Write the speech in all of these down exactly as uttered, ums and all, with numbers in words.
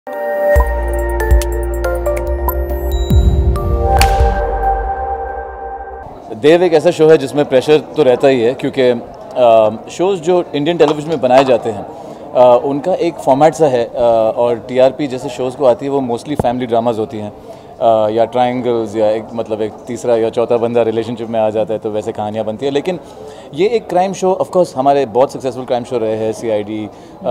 देव एक ऐसा शो है जिसमें प्रेशर तो रहता ही है, क्योंकि शोज़ जो इंडियन टेलीविज़न में बनाए जाते हैं आ, उनका एक फॉर्मेट सा है, आ, और टीआरपी जैसे शोज़ को आती है वो मोस्टली फैमिली ड्रामाज होती हैं, आ, या ट्रायंगल्स, या एक मतलब एक तीसरा या चौथा बंदा रिलेशनशिप में आ जाता है तो वैसे कहानियाँ बनती है। लेकिन ये एक क्राइम शो, ऑफ कोर्स हमारे बहुत सक्सेसफुल क्राइम शो रहे हैं, सीआईडी,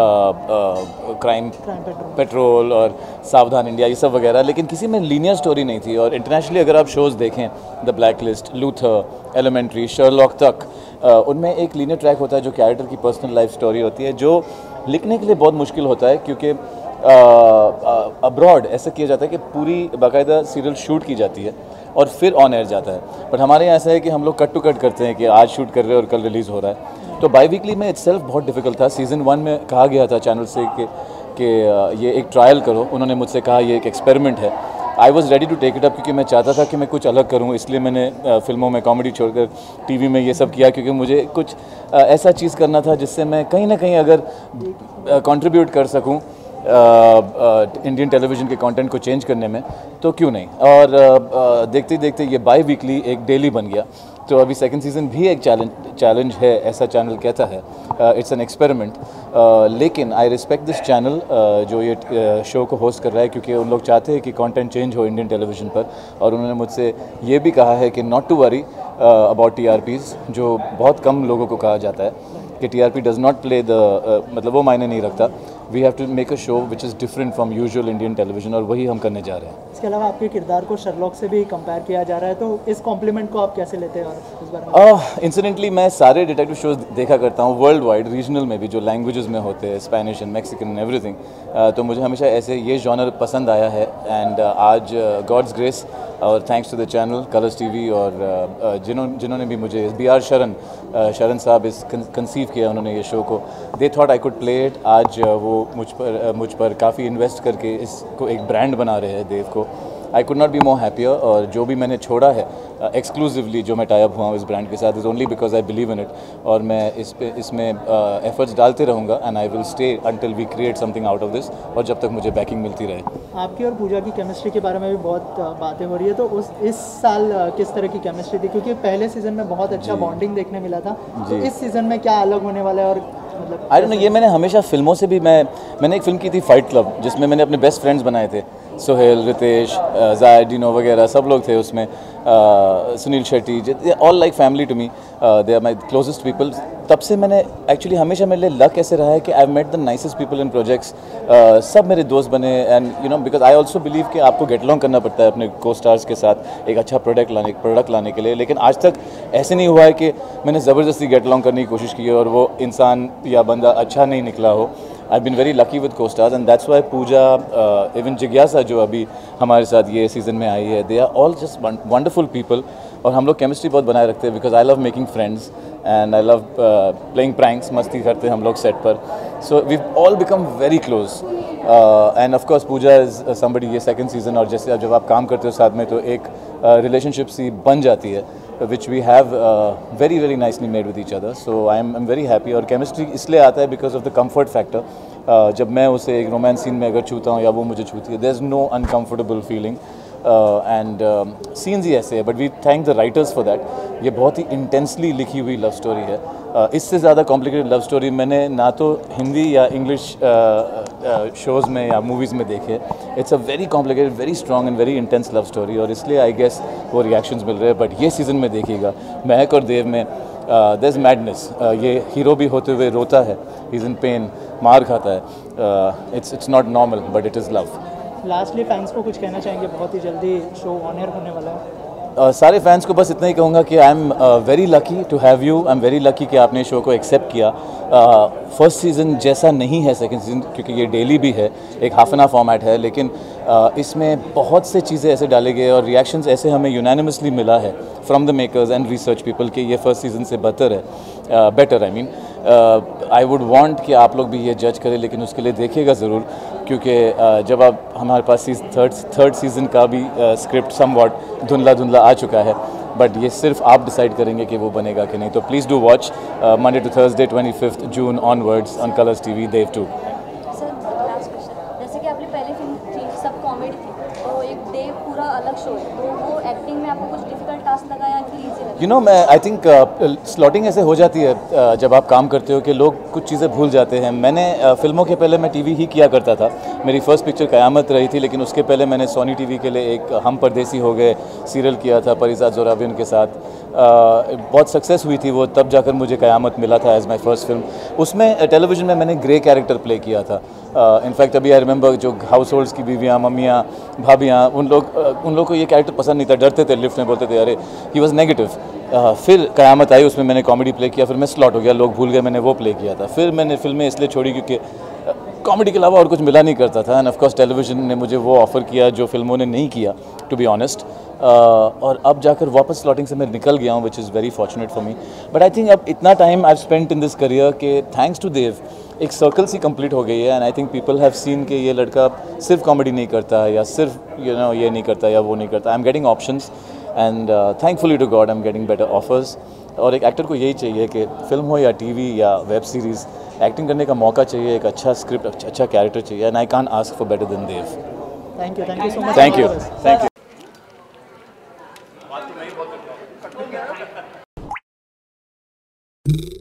क्राइम पेट्रोल और सावधान इंडिया, ये सब वगैरह, लेकिन किसी में लीनियर स्टोरी नहीं थी। और इंटरनेशनली अगर आप शोज़ देखें, the black list, Luther, elementary, Sherlock तक, उनमें एक लीनियर ट्रैक होता है जो कैरेक्टर की पर्सनल लाइफ स्टोरी होती है, जो लिखने के लिए बहुत मुश्किल होता है, क्योंकि अब्रॉड ऐसा किया जाता है कि पूरी बाकायदा सीरियल शूट की जाती है और फिर ऑन एयर जाता है। बट हमारे यहाँ ऐसा है कि हम लोग कट टू कट करते हैं कि आज शूट कर रहे हैं और कल रिलीज़ हो रहा है। तो बाई वीकली में इट्सेल्फ बहुत डिफिकल्ट था। सीज़न वन में कहा गया था चैनल से कि कि ये एक ट्रायल करो, उन्होंने मुझसे कहा ये एक एक्सपेरिमेंट है। I was ready to take it up, क्योंकि मैं चाहता था कि मैं कुछ अलग करूं, इसलिए मैंने फिल्मों में कॉमेडी छोड़कर टीवी में ये सब किया, क्योंकि मुझे कुछ ऐसा चीज़ करना था जिससे मैं कहीं ना कहीं अगर कंट्रीब्यूट कर सकूं इंडियन टेलीविज़न के कंटेंट को चेंज करने में, तो क्यों नहीं। और uh, देखते देखते ये बाई वीकली एक डेली बन गया। तो अभी सेकंड सीज़न भी एक चैलेंज चैलेंज है, ऐसा चैनल कहता है, इट्स एन एक्सपेरिमेंट। लेकिन आई रिस्पेक्ट दिस चैनल जो ये शो uh, को होस्ट कर रहा है, क्योंकि उन लोग चाहते हैं कि कंटेंट चेंज हो इंडियन टेलीविज़न पर। और उन्होंने मुझसे ये भी कहा है कि not to worry about TRPs, जो बहुत कम लोगों को कहा जाता है कि TRP does not play the, मतलब वो मायने नहीं रखता। We have to make a show which is different from usual Indian television, और वही हम करने जा रहे हैं। इसके अलावा आपके किरदार को शर्लॉक से भी कंपेयर किया जा रहा है, तो इस कॉम्प्लीमेंट को आप कैसे लेते हैं? और इस बारे में इंसिडेंटली मैं सारे डिटेक्टिव शोज देखा करता हूँ वर्ल्ड वाइड, रीजनल में भी, जो लैंग्वेजेस में होते हैं, Spanish and Mexican and everything. तो मुझे हमेशा ऐसे ये जॉनर पसंद आया है। एंड uh, आज गॉड्स uh, ग्रेस और thanks to the channel Colors TV, और uh, जिन्हों जिन्होंने भी मुझे, बी आर शरण uh, शरण साहब इस कंसीव किया उन्होंने ये शो को, they thought I could play it. आज uh, वो मुझ पर uh, मुझ पर काफ़ी इन्वेस्ट करके इसको एक ब्रांड बना रहे हैं देव को। I could not be more happier. और जो भी मैंने छोड़ा है एक्सक्लूसिवली, uh, जो मैं टाई अप हुआ हूँ इस ब्रांड के साथ, is only because I believe in it. और मैं इस पे इसमें एफर्ट्स uh, डालते रहूँगा, and I will stay until we create something out of this, और जब तक मुझे बैकिंग मिलती रहे। आपकी और पूजा की केमिस्ट्री के बारे में भी बहुत बातें हो रही है, तो उस इस साल किस तरह की केमिस्ट्री थी? क्योंकि पहले सीज़न में बहुत अच्छा बॉन्डिंग देखने मिला था, तो इस सीज़न में क्या अलग होने वाला है? और मतलब आई डोंट नो, ये मैंने हमेशा फिल्मों से भी, मैं मैंने एक फिल्म की थी फाइट क्लब, जिसमें मैंने अपने बेस्ट फ्रेंड्स बनाए थे, सोहेल, रितेश, जायद, डिनो वगैरह सब लोग थे उसमें, Sunil Shetty, all like family to me, they are my closest people. तब से मैंने एक्चुअली हमेशा मेरे लिए लक ऐसे रहा है कि I have met the nicest people in projects, सब मेरे दोस्त बने। And you know, because I also believe कि आपको गेट अलॉन्ग करना पड़ता है अपने को स्टार्स के साथ एक अच्छा प्रोडक्ट लाने प्रोडक्ट लाने के लिए। लेकिन आज तक ऐसे नहीं हुआ है कि मैंने ज़बरदस्ती गेट अलॉन्ग करने की कोशिश की है और वो इंसान या बंदा अच्छा नहीं निकला हो। I been very lucky with co-stars, and that's why Pooja, even जिज्ञासा जो अभी हमारे साथ ये सीज़न में आई है, they are all just wonderful people. और हम लोग केमिस्ट्री बहुत बनाए रखते हैं, because I love making friends and I love playing pranks, मस्ती करते हैं हम लोग सेट पर। So we all become very close, and of course Pooja is somebody, ये सेकंड सीज़न, और जैसे जब आप काम करते हो साथ में तो एक रिलेशनशिप uh, सी बन जाती है, which we have uh, very very nicely made with each other. So I am I'm very happy. और chemistry इसलिए आता है because of the comfort factor. uh, जब मैं उसे एक रोमांस सीन में अगर छूता हूँ या वो मुझे छूती है, there's no uncomfortable feeling. And scenes ही ऐसे है, but we thank the writers for that. ये बहुत ही इंटेंसली लिखी हुई लव स्टोरी है। uh, इससे ज़्यादा कॉम्प्लिकेटेड लव स्टोरी मैंने ना तो हिंदी या इंग्लिश शोज़ में या मूवीज़ में देखे। It's a very complicated, very strong and very intense love story, और इसलिए आई गेस वो रिएक्शंस मिल रहे हैं। बट ये सीज़न में देखिएगा, महक और देव में देयर इज़ मैडनेस। ये हीरो भी होते हुए रोता है, ही इज़ इन पेन, मार खाता है। It's it's not normal, but it is love. Lastly fans को कुछ कहना चाहेंगे? बहुत ही जल्दी शो ऑन एयर होने वाला है। Uh, सारे फैंस को बस इतना ही कहूँगा कि I am very lucky to have you. I am very lucky कि आपने शो को एक्सेप्ट किया। फर्स्ट uh, सीज़न जैसा नहीं है सेकंड सीज़न, क्योंकि ये डेली भी है, एक हाफ एन आवर फॉर्मेट है, लेकिन uh, इसमें बहुत से चीज़ें ऐसे डाले गए और रिएक्शंस ऐसे हमें यूनानिमसली मिला है from the makers and research people कि ये फर्स्ट सीज़न से बेहतर है, better I mean. I would want कि आप लोग भी ये जज करें, लेकिन उसके लिए देखिएगा ज़रूर, क्योंकि uh, जब आप हमारे पास थर्ड थर्ड सीज़न का भी स्क्रिप्ट समवॉट धुंधला धुंधला आ चुका है, बट ये सिर्फ आप डिसाइड करेंगे कि वो बनेगा कि नहीं। तो please do watch Monday to Thursday twenty fifth June onwards on Colors TV, Dev two. Sir last question, जैसे कि आपने पहले फिल्म कॉमेडी थी, तो एक डे पूरा अलग शो है, तो वो एक्टिंग में आपको कुछ डिफिकल्ट टास्क लगा या कि इजी लगा? यू नो मैं आई थिंक स्लॉटिंग ऐसे हो जाती है uh, जब आप काम करते हो कि लोग कुछ चीज़ें भूल जाते हैं। मैंने uh, फिल्मों के पहले मैं टीवी ही किया करता था। मेरी फर्स्ट पिक्चर क़यामत रही थी, लेकिन उसके पहले मैंने सोनी टीवी के लिए एक हम परदेसी हो गए सीरियल किया था परिजात जोरावी उनके साथ। uh, बहुत सक्सेस हुई थी वो, तब जाकर मुझे क़यामत मिला था एज माई फर्स्ट फिल्म। उसमें टेलीविज़न में मैंने ग्रे कैरेक्टर प्ले किया था। इनफैक्ट uh, अभी आई रिमेंबर जो हाउस होल्ड्स की बीवियाँ, मम्मियाँ, भाभियाँ, उन लोग uh, उन लोग को ये कैरेक्टर पसंद नहीं था, डरते थे लिफ्ट में, बोलते थे अरे ही वॉज नेगेटिव। Uh, फिर क़यामत आई, उसमें मैंने कॉमेडी प्ले किया, फिर मैं स्लॉट हो गया, लोग भूल गए मैंने वो प्ले किया था। फिर मैंने फिल्में इसलिए छोड़ी क्योंकि कॉमेडी के अलावा और कुछ मिला नहीं करता था। एंड ऑफ कोर्स टेलीविज़न ने मुझे वो ऑफ़र किया जो फिल्मों ने नहीं किया, टू बी ऑनेस्ट। और अब जाकर वापस स्लॉटिंग से मैं निकल गया हूँ, which is very fortunate for me. But I think अब इतना time I have spent in this career के थैंक्स टू देव एक सर्कल सी कंप्लीट हो गई है। And I think people have seen कि ये लड़का सिर्फ कॉमेडी नहीं करता है या सिर्फ यू नो ये नहीं करता या वो नहीं करता। I am getting options and thankfully to God I am getting better offers. और एक एक्टर को यही चाहिए कि फिल्म हो या टीवी या वेब सीरीज़, एक्टिंग करने का मौका चाहिए, एक अच्छा स्क्रिप्ट, अच्छा कैरेक्टर चाहिए। And I can't ask for better than Dev. Thank you thank you so much. Thank you thank you.